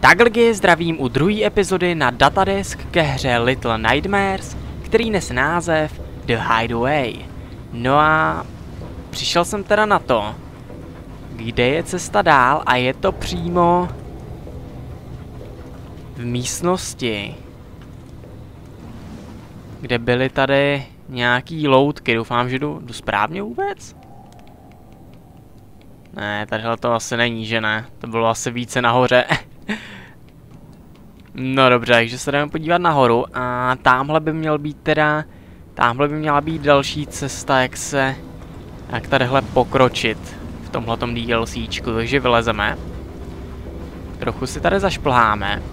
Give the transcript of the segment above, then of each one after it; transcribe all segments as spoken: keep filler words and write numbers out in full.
Tak lidi, zdravím u druhé epizody na Datadesk ke hře Little Nightmares, který nese název The Hideaway. No a přišel jsem teda na to, kde je cesta dál, a je to přímo v místnosti, kde byly tady nějaký loutky. Doufám, že jdu, jdu správně vůbec? Ne, tadyhle to asi není, že ne? To bylo asi více nahoře. No dobře, takže se jdeme podívat nahoru a tamhle by měl být teda, tamhle by měla být další cesta, jak se, jak tadyhle pokročit v tomhletom DLCčku, takže vylezeme. Trochu si tady zašplháme.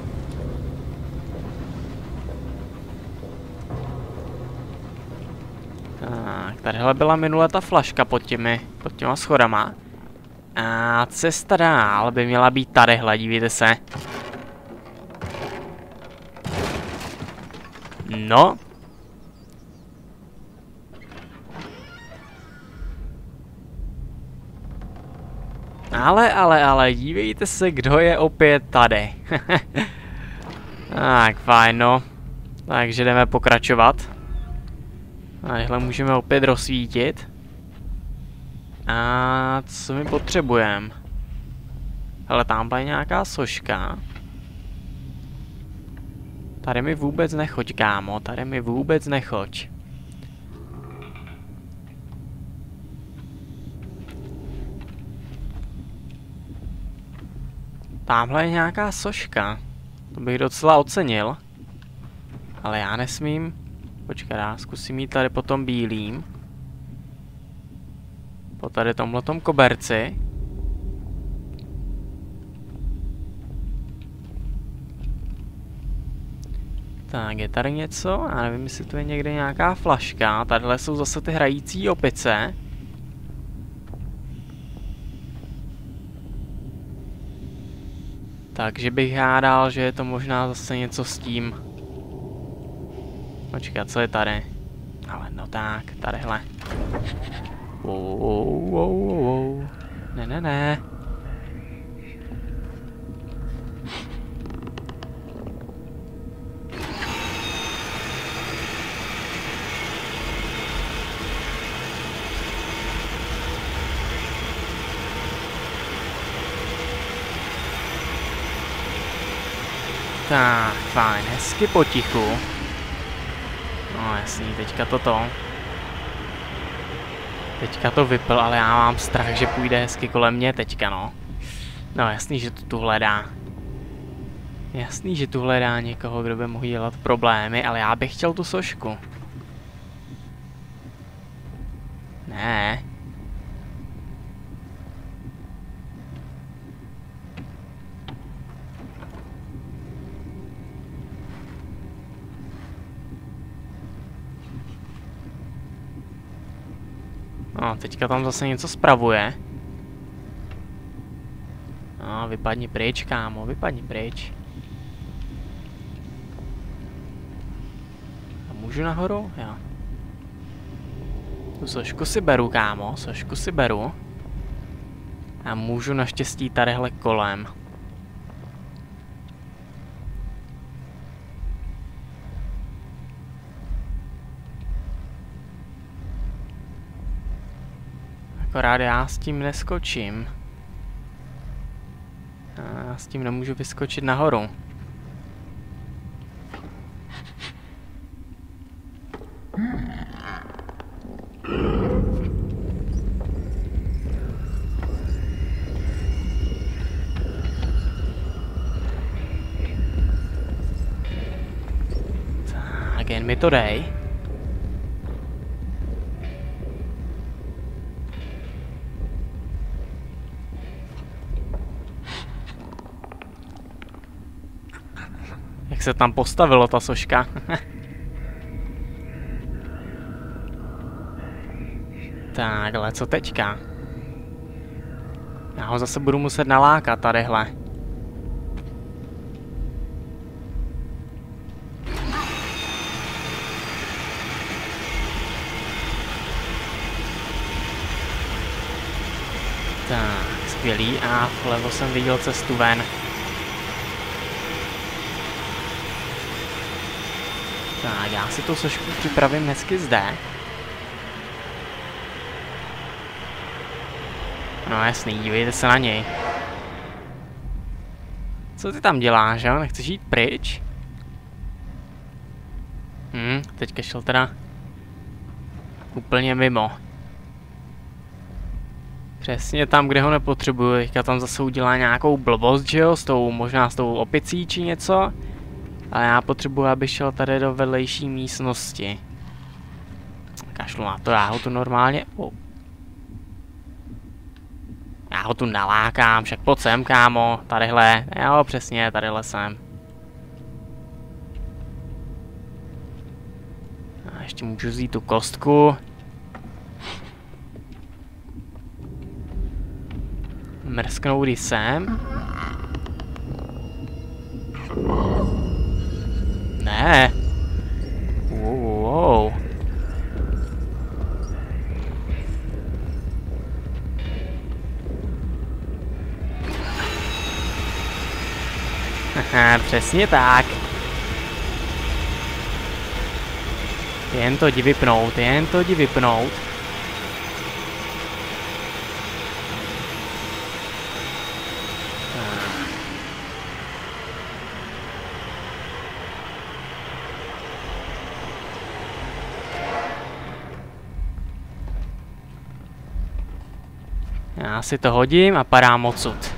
Tak, tadyhle byla minule ta flaška pod těmi, pod těma schodama. A cesta dál by měla být tadyhle, dívejte se. No. Ale, ale, ale, dívejte se, kdo je opět tady. Tak, fajn, no. Takže jdeme pokračovat. Tadyhle můžeme opět rozsvítit. A co my potřebujeme? Hele, tamhle je nějaká soška. Tady mi vůbec nechoď, kámo, tady mi vůbec nechoď. Tamhle je nějaká soška. To bych docela ocenil. Ale já nesmím. Počkej, já zkusím jít tady po tom bílým. Po tady tomhletom koberci. Tak, je tady něco? Já nevím, jestli tu je někde nějaká flaška. Tadyhle jsou zase ty hrající opice. Takže bych hádal, že je to možná zase něco s tím. Počkat, co je tady? Ale no tak, tadyhle. Wow, wow, wow, wow. Ne, ne, ne. Tak, fajn, hezky potichu. No jasný, teďka toto. Teďka to vypl, ale já mám strach, že půjde hezky kolem mě teďka, no. No jasný, že to tu hledá. Jasný, že tu hledá někoho, kdo by mohl dělat problémy, ale já bych chtěl tu sošku. Ne. No, teďka tam zase něco spravuje. No, vypadni pryč, kámo, vypadni pryč. A můžu nahoru? Jo. Tu sošku si beru, kámo, sošku si beru. A můžu naštěstí tadyhle kolem. Akorát já s tím neskočím. A já s tím nemůžu vyskočit nahoru. Tak jen mi to dej. Jak se tam postavilo ta soška. Tak, ale co teďka? Já ho zase budu muset nalákat tadyhle. Tak, skvělý. A vlevo jsem viděl cestu ven. Tak, já si tu sošku připravím hezky zde. No jasný, dívejte se na něj. Co ty tam děláš, jo? Nechceš jít pryč? Hm, teďka šel teda úplně mimo. Přesně tam, kde ho nepotřebuju. Teďka tam zase udělá nějakou blbost, že jo? S tou, možná s tou opicí či něco. Ale já potřebuji, aby šel tady do vedlejší místnosti. Kašlu na to, já ho tu normálně... Oh. Já ho tu nalákám, však pojď sem, kámo. Tadyhle, jo, přesně, tadyhle jsem. A ještě můžu vzít tu kostku. Mrsknout i sem. Ne. Wow, wow. Haha, přesně tak. Jen to jdi vypnout, jen to jdi vypnout. Já si to hodím a padám odsud.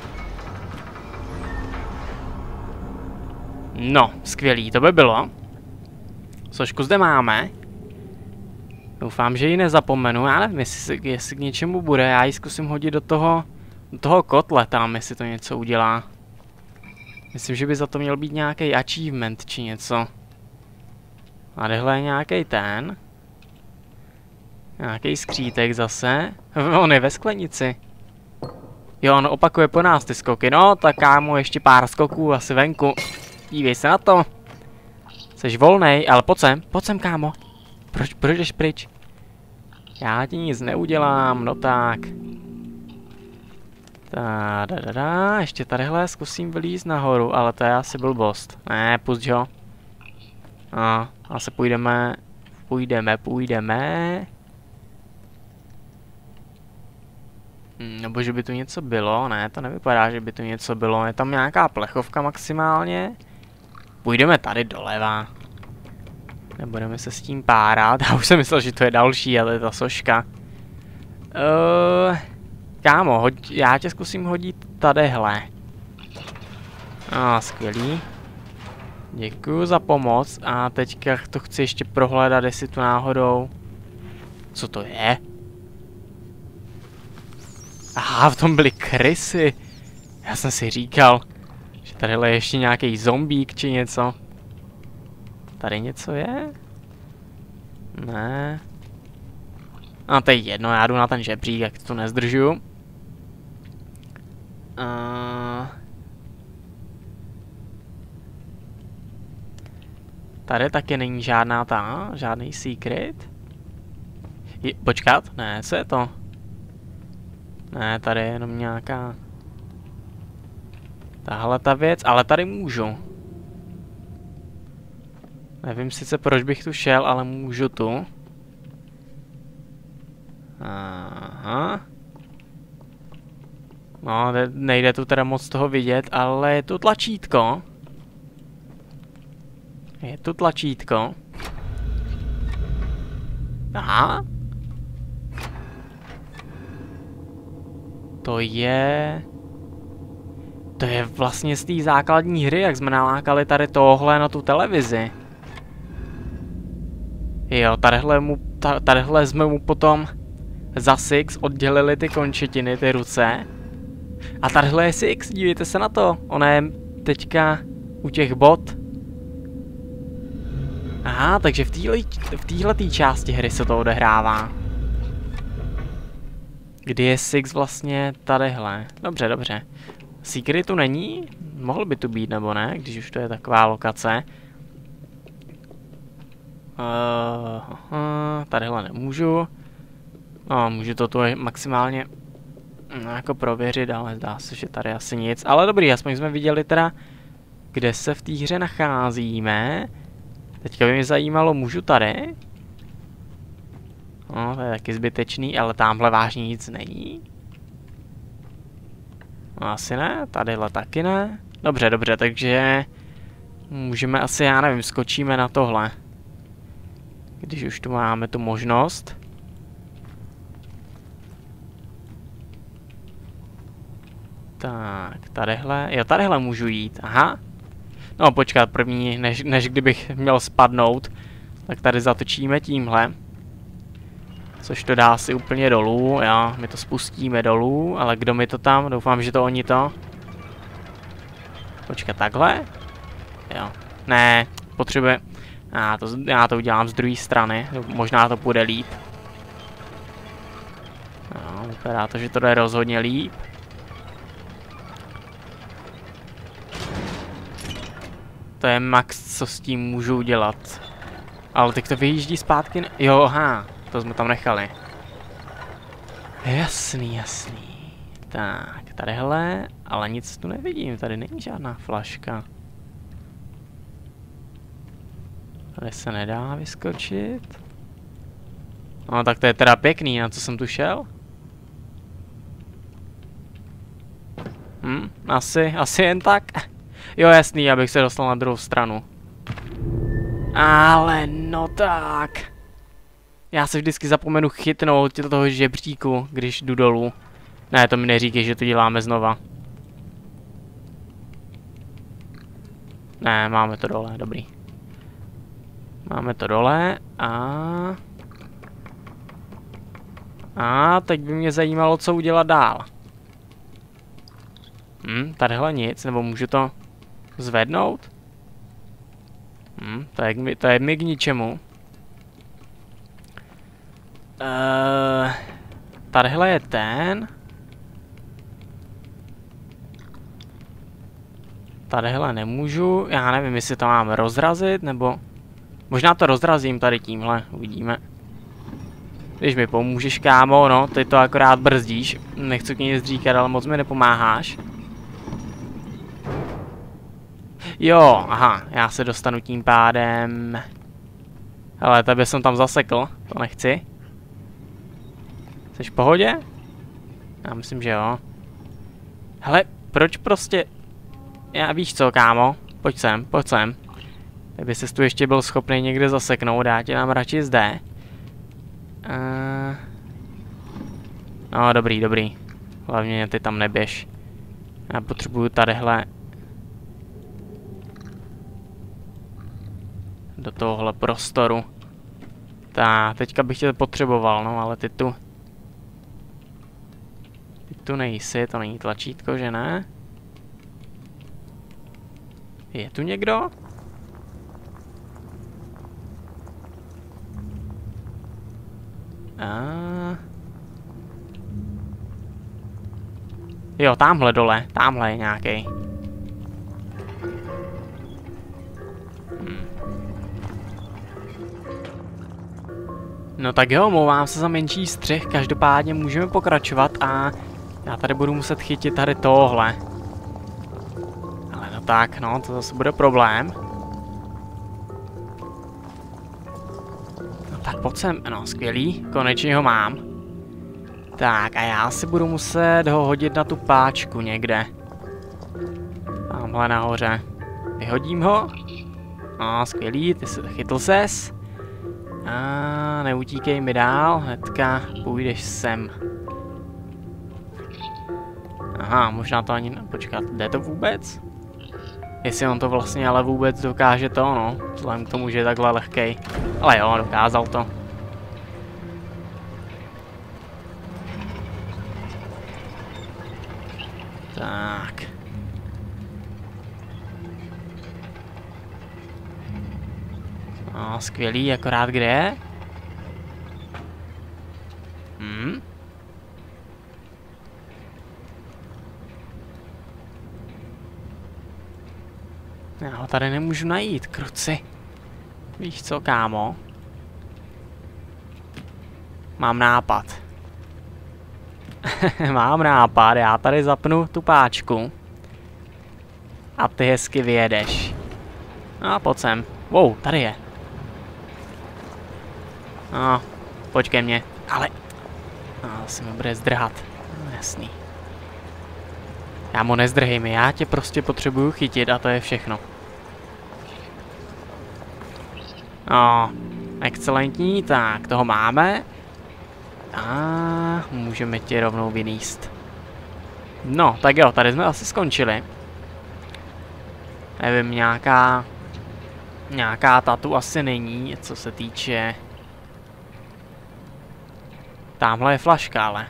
No, skvělý, to by bylo. Sošku zde máme. Doufám, že ji nezapomenu. Já nevím, jestli, jestli k něčemu bude. Já ji zkusím hodit do toho, do toho kotle tam, jestli to něco udělá. Myslím, že by za to měl být nějaký achievement či něco. A tohle je nějaký ten. Nějaký skřítek zase. On je ve sklenici. Jo, on opakuje po nás ty skoky. No, tak kámo, ještě pár skoků asi venku. Dívej se na to. Jseš volnej, ale pojď sem, pojď sem, kámo. Proč, proč jdeš pryč? Já ti nic neudělám, no tak. Ta, da, da, da. Ještě tadyhle zkusím vylízt nahoru, ale to je asi blbost. Ne, pusť ho. No, asi půjdeme, půjdeme, půjdeme. Hm, nebo že by tu něco bylo, ne, to nevypadá, že by tu něco bylo. Je tam nějaká plechovka maximálně. Půjdeme tady doleva. Nebudeme se s tím párat. Já už jsem myslel, že to je další, ale ta soška. Uh, kámo, hoď, já tě zkusím hodit tadyhle. A ah, skvělý. Děkuju za pomoc. A teďka to chci ještě prohledat, jestli tu náhodou... Co to je? Aha, v tom byly krysy. Já jsem si říkal, že tadyhle je ještě nějaký zombík či něco. Tady něco je? Ne. A to je jedno, já jdu na ten žebřík, jak to nezdržuju. Uh... Tady taky není žádná ta, žádný secret. Je, počkat, ne, co je to? Ne, tady je jenom nějaká... Tahle ta věc, ale tady můžu. Nevím sice, proč bych tu šel, ale můžu tu. Aha. No, nejde tu teda moc toho vidět, ale je tu tlačítko. Je tu tlačítko. Aha. To je... To je vlastně z té základní hry, jak jsme nalákali tady tohle na tu televizi. Jo, tadyhle, mu, tadyhle jsme mu potom za Six oddělili ty končetiny, ty ruce. A tadyhle je Six, dívejte se na to. Ona je teďka u těch bot. Aha, takže v téhletý části hry se to odehrává. Kdy je Six vlastně tadyhle. Dobře, dobře. Secret tu není? Mohl by tu být, nebo ne? Když už to je taková lokace. Uh, uh, tadyhle nemůžu. No, můžu to tu maximálně no, jako prověřit, ale zdá se, že tady asi nic. Ale dobrý, aspoň jsme viděli teda, kde se v té hře nacházíme. Teďka by mě zajímalo, můžu tady? No, to je taky zbytečný, ale tamhle vážně nic není. No, asi ne, tadyhle taky ne. Dobře, dobře, takže můžeme asi, já nevím, skočíme na tohle. Když už tu máme tu možnost. Tak, tadyhle, jo, tadyhle můžu jít, aha. No, počkat, první, než, než kdybych měl spadnout, tak tady zatočíme tímhle. Což to dá si úplně dolů, jo, my to spustíme dolů, ale kdo mi to tam, doufám, že to oni to. Počkat, takhle? Jo, ne, potřebuje, já to, já to udělám z druhé strany, možná to půjde líp. No, vypadá to, že to jde rozhodně líp. To je max, co s tím můžu udělat. Ale teď to vyjíždí zpátky, ne? Jo, aha, to jsme tam nechali. Jasný, jasný. Tak, tadyhle, ale nic tu nevidím, tady není žádná flaška. Tady se nedá vyskočit. No tak to je teda pěkný, na co jsem tu šel. Hm, asi, asi jen tak. Jo, jasný, abych se dostal na druhou stranu. Ale no tak. Já se vždycky zapomenu chytnout do toho žebříku, když jdu dolů. Ne, to mi neříkej, že to děláme znova. Ne, máme to dole, dobrý. Máme to dole a... A teď by mě zajímalo, co udělat dál. Hm, tadyhle nic, nebo můžu to zvednout? Hm, to je, to je mi k ničemu. Uh, tadyhle je ten. Tadyhle nemůžu, já nevím, jestli to mám rozrazit, nebo... Možná to rozrazím tady tímhle, uvidíme. Když mi pomůžeš, kámo, no, ty to akorát brzdíš. Nechci k ní nic říkat, ale moc mi nepomáháš. Jo, aha, já se dostanu tím pádem... Hele, tebe jsem tam zasekl, to nechci. Jsi v pohodě? Já myslím, že jo. Hele, proč prostě... Já víš co, kámo, pojď sem, pojď sem. Kdyby ses tu ještě byl schopný někde zaseknout, já tě dám radši zde. Uh... No, dobrý, dobrý. Hlavně ty tam neběž. Já potřebuju tadyhle... Do tohohle prostoru. Tak, teďka bych tě potřeboval, no, ale ty tu... Ty tu nejsi, to není tlačítko, že ne? Je tu někdo? A... Jo, tamhle dole, tamhle je nějaký. Hmm. No tak jo, omlouvám se za menší střih, každopádně můžeme pokračovat a já tady budu muset chytit tady tohle. Ale no tak, no, to zase bude problém. No tak pojď sem, no skvělý, konečně ho mám. Tak a já si budu muset ho hodit na tu páčku někde. Tamhle nahoře. Vyhodím ho. No skvělý, ty se chytl ses. A neutíkej mi dál, hnedka půjdeš sem. Aha, možná to ani... Počkat, jde to vůbec? Jestli on to vlastně ale vůbec dokáže to, no. Vzhledem k tomu, že je takhle lehkej. Ale jo, dokázal to. Tak. No, skvělý, akorát kde je? Hm? Já ho tady nemůžu najít, kruci. Víš co, kámo? Mám nápad. Mám nápad, já tady zapnu tu páčku. A ty hezky vyjedeš. No, pojď sem. Wow, tady je. No, počkej mě. Ale... No, se mi bude zdrhat. No, jasný. Já mu nezdrhej mi, já tě prostě potřebuju chytit a to je všechno. No, excelentní, tak toho máme. A můžeme tě rovnou vyníst. No, tak jo, tady jsme asi skončili. Nevím, nějaká... Nějaká tatu asi není, co se týče... Tamhle je flaška, ale.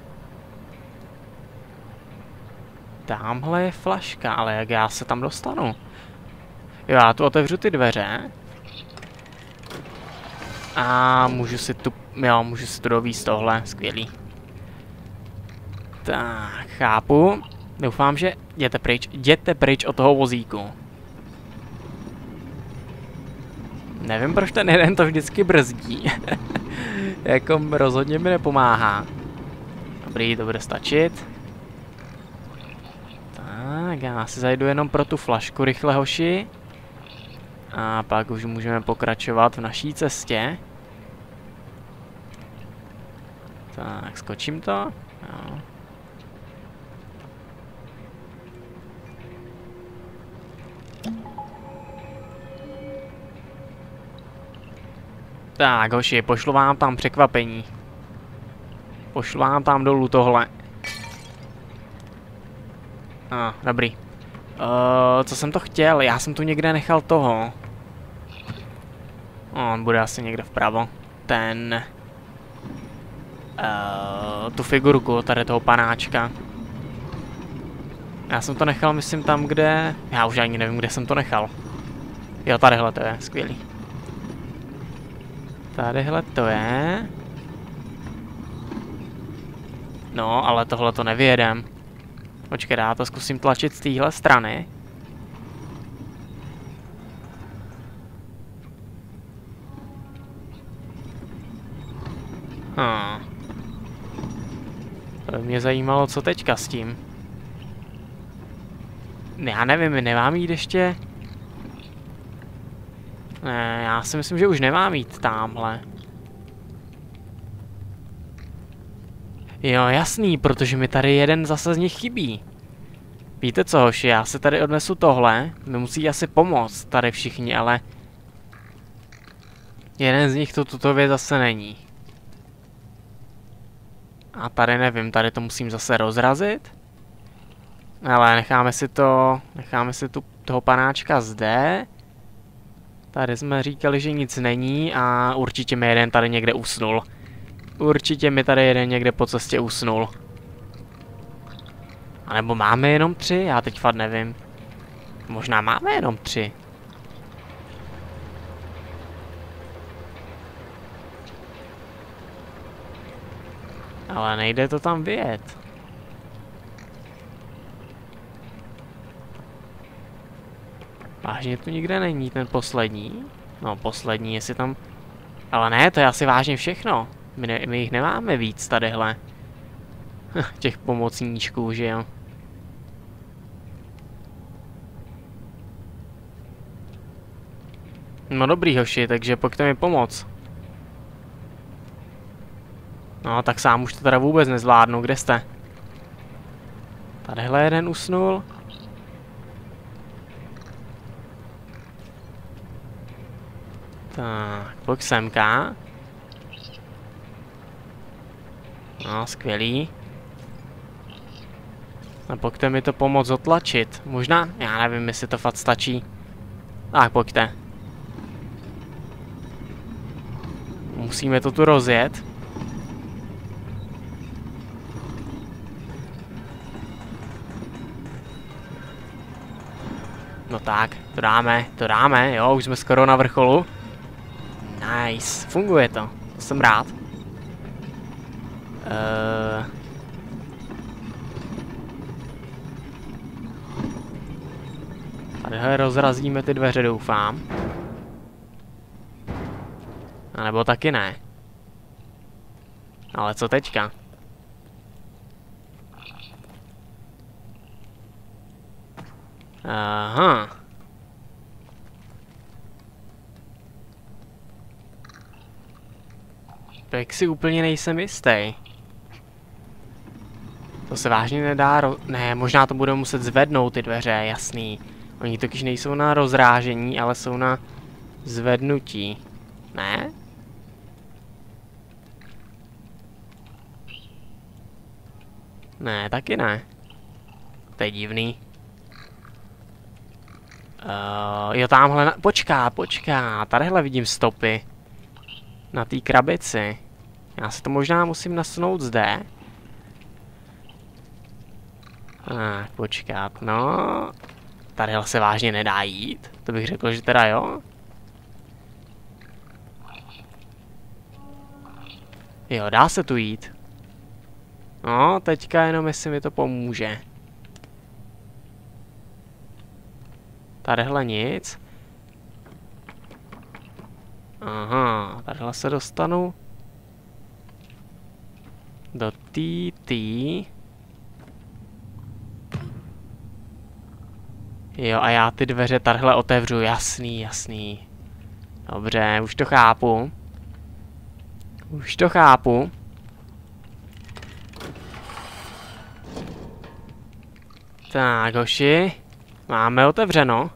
Tamhle je flaška, ale jak já se tam dostanu? Jo, já tu otevřu ty dveře. A můžu si tu... Jo, můžu si tu dovíst tohle, skvělý. Tak, chápu. Doufám, že jděte pryč, jděte pryč od toho vozíku. Nevím, proč ten jeden to vždycky brzdí. Jako rozhodně mi nepomáhá. Dobrý, to bude stačit. Tak, já si zajdu jenom pro tu flašku rychle, hoši. A pak už můžeme pokračovat v naší cestě. Tak, skočím to. Jo. Tak, hoši, pošlu vám tam překvapení. Pošlu vám tam dolů tohle. A, ah, dobrý. Uh, co jsem to chtěl? Já jsem tu někde nechal toho. On bude asi někde vpravo. Ten... Uh, tu figurku tady toho panáčka. Já jsem to nechal, myslím, tam, kde... Já už ani nevím, kde jsem to nechal. Jo, tadyhle to je, skvělý. Tadyhle to je... No, ale tohle to nevyjedem. Počkej, já to zkusím tlačit z téhle strany. Hm. To by mě zajímalo, co teďka s tím. Já nevím, nemám jít ještě... Ne, já si myslím, že už nemám jít tamhle. Jo, jasný, protože mi tady jeden zase z nich chybí. Víte co, hoši, já se tady odnesu tohle. Mi musí asi pomoct tady všichni, ale... Jeden z nich to tutově zase není. A tady nevím, tady to musím zase rozrazit. Ale necháme si to... Necháme si tu, toho panáčka zde. Tady jsme říkali, že nic není a určitě mi jeden tady někde usnul. Určitě mi tady jeden někde po cestě usnul. A nebo máme jenom tři? Já teď fakt nevím. Možná máme jenom tři. Ale nejde to tam vyjet. Vážně tu nikde není ten poslední? No poslední, jestli tam... Ale ne, to je asi vážně všechno. My, ne, my jich nemáme víc tadyhle. Těch pomocníčků, že jo? No dobrý, hoši, takže pojďte mi pomoct. No, tak sám už to teda vůbec nezvládnu. Kde jste? Tadyhle jeden usnul. Tak, pojď semka. No, skvělý. A pojďte mi to pomoct otlačit. Možná? Já nevím, jestli to fakt stačí. Tak, pojďte. Musíme to tu rozjet. No tak, to dáme, to dáme, jo, už jsme skoro na vrcholu. Nice, funguje to, to jsem rád. Uh... Tadyhle rozrazíme ty dveře, doufám. A nebo taky ne. Ale co teďka? Aha. Tak si úplně nejsem jistý. To se vážně nedá ro... Ne, možná to budeme muset zvednout ty dveře, jasný. Oni totiž nejsou na rozrážení, ale jsou na zvednutí. Ne? Ne, taky ne. To je divný. Uh, jo, tamhle na... Počká, počká. Tadyhle vidím stopy. Na té krabici. Já se to možná musím nasunout zde. Tak, počkat, no. Tadyhle se vážně nedá jít. To bych řekl, že teda jo. Jo, dá se tu jít. No, teďka jenom jestli mi to pomůže. Tadyhle nic. Aha, tadyhle se dostanu do té tý. Jo, a já ty dveře tadyhle otevřu, jasný, jasný. Dobře, už to chápu. Už to chápu. Tak, hoši. Máme otevřeno.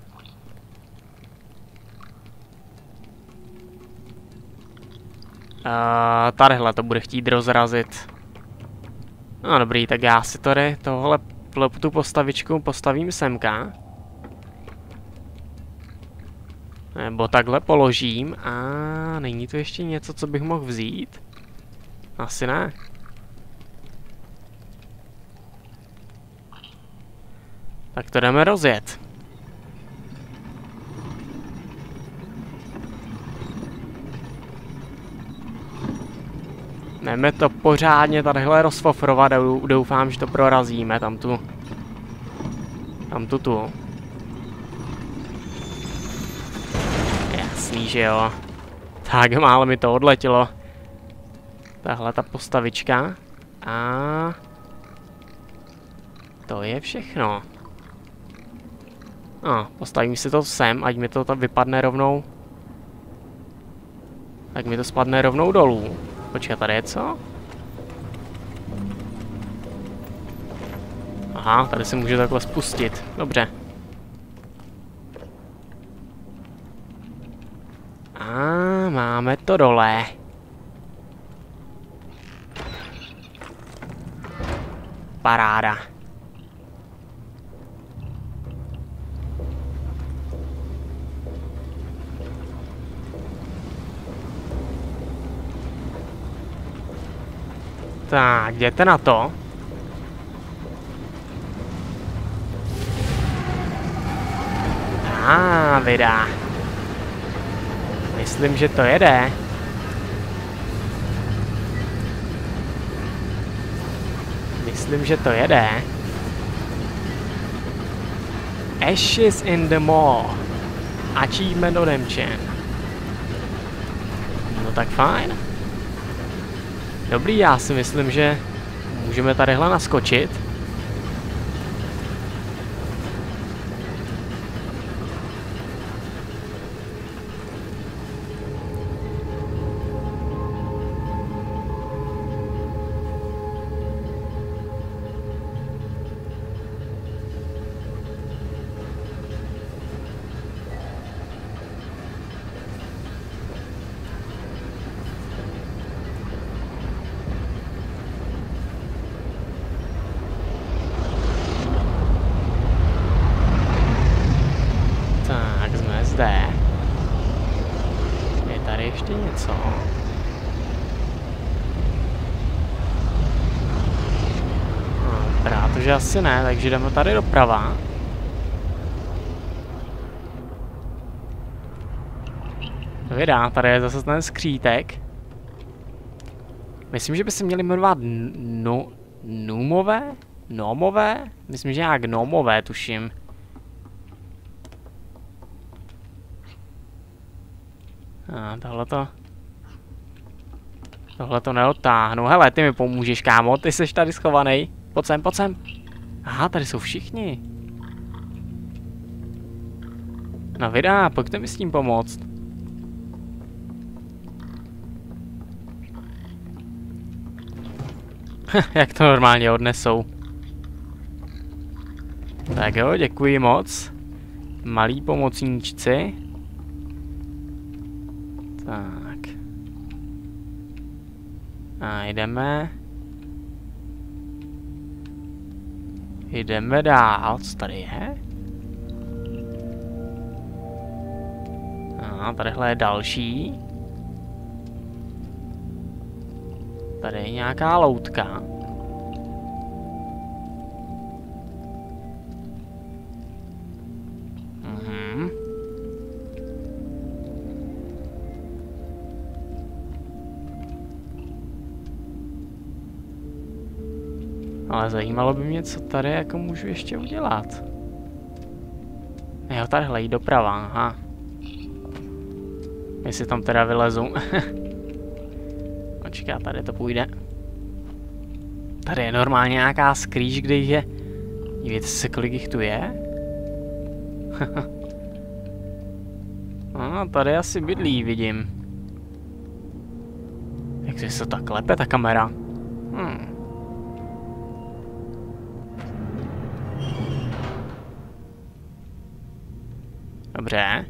Uh, tadyhle to bude chtít rozrazit. No dobrý, tak já si tady tohle tu postavičku postavím semka. Nebo takhle položím a není tu ještě něco, co bych mohl vzít? Asi ne. Tak to jdeme rozjet. Jdeme to pořádně tadyhle rozfofrovat, doufám, že to prorazíme, tam tu. Tam tu tu. Jasný, že jo. Tak málo mi to odletělo. Tahle ta postavička. A... to je všechno. A, postavím si to sem, ať mi to tam vypadne rovnou. Tak mi to spadne rovnou dolů. Počkej, tady je co? Aha, tady se může takhle spustit. Dobře. A máme to dole. Paráda. Tak, jděte na to. A ah, vydá. Myslím, že to jede. Myslím, že to jede. Ashes in the Maw. Achievement odemčen. No tak fajn. Dobrý, já si myslím, že můžeme tadyhle naskočit. Je tady ještě něco? No, vypadá to, že asi ne, takže jdeme tady doprava. Vydá, tady je zase ten skřítek. Myslím, že by se měli jmenovat no, Numové? Nomové? Myslím, že nějak Nomové, tuším. A tohle to... Tohle to neodtáhnu. Hele, ty mi pomůžeš, kámo, ty jsi tady schovaný. Pojď sem, pojď sem. Aha, tady jsou všichni. No vydá, pojďte mi s tím pomoct. Jak to normálně odnesou. Tak jo, děkuji moc. Malí pomocníčci. Tak. A jdeme. Jdeme dál. Co tady je? A tadyhle je další. Tady je nějaká loutka. Mhm. Ale zajímalo by mě, co tady jako můžu ještě udělat. Jo, tadyhle jít doprava, aha. Jestli tam teda vylezu. Počká, tady to půjde. Tady je normálně nějaká skrýž, kde jich je. Dívejte se, kolik jich tu je. No, tady asi bydlí, vidím. Jak se to tak lepe, ta kamera. Hmm. Dobře.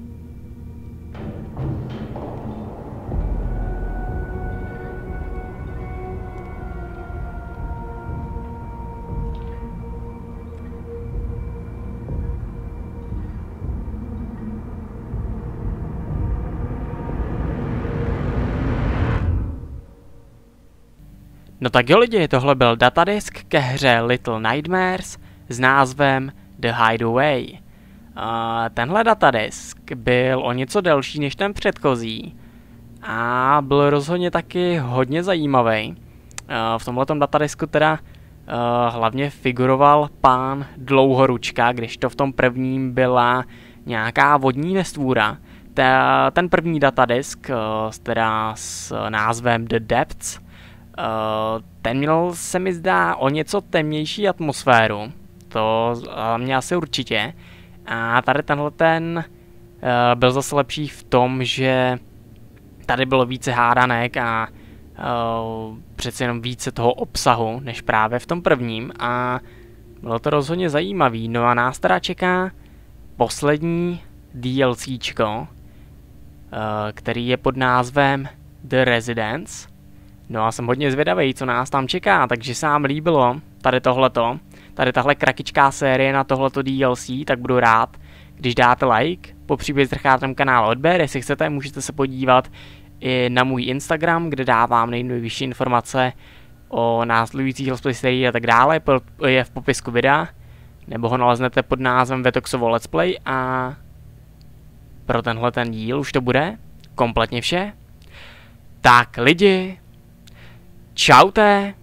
No tak jo lidi, tohle byl datadisk ke hře Little Nightmares s názvem The Hideaway. Uh, tenhle datadisk byl o něco delší než ten předchozí a byl rozhodně taky hodně zajímavý. Uh, v tomhletom datadisku teda uh, hlavně figuroval pán Dlouhoručka, když to v tom prvním byla nějaká vodní nestvůra. Ta, ten první datadisk, uh, teda s názvem The Depths, Uh, ten měl, se mi zdá, o něco temnější atmosféru. To uh, mě asi určitě. A tady tenhle ten uh, byl zase lepší v tom, že tady bylo více hádanek a uh, přece jenom více toho obsahu, než právě v tom prvním. A bylo to rozhodně zajímavý. No a nás teda čeká poslední DLCčko, uh, který je pod názvem The Residence. No a jsem hodně zvědavý, co nás tam čeká, takže se vám líbilo tady tohleto, tady tahle krakičká série na tohleto D L C, tak budu rád, když dáte like, popřípadě zdrcháte tam kanál odběr, jestli chcete, můžete se podívat i na můj Instagram, kde dávám nejnovější informace o následujících let's play sérii a tak dále, je v popisku videa, nebo ho naleznete pod názvem Vetoxovo Let's Play a pro tenhle ten díl už to bude kompletně vše. Tak lidi, čaute!